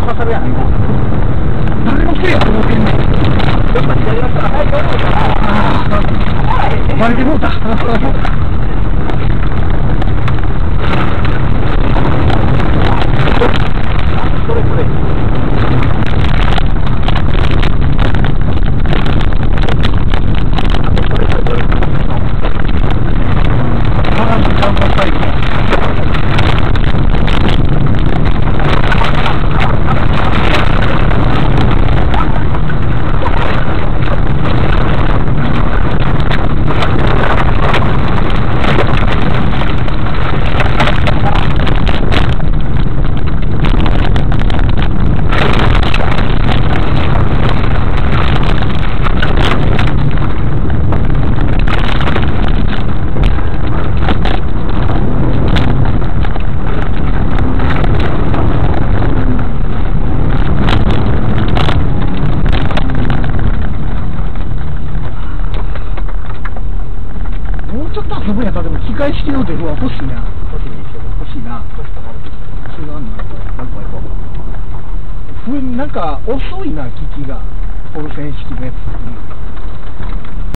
かされやないか。誰のせいやと思ってんねん。やっぱ左側から入り込むから。バレてもうた。それ。そこやったらでも機械式のデフは欲しいな。欲しいな。それがあんの？なんか遅いな、機器が。オルフェン式のやつ。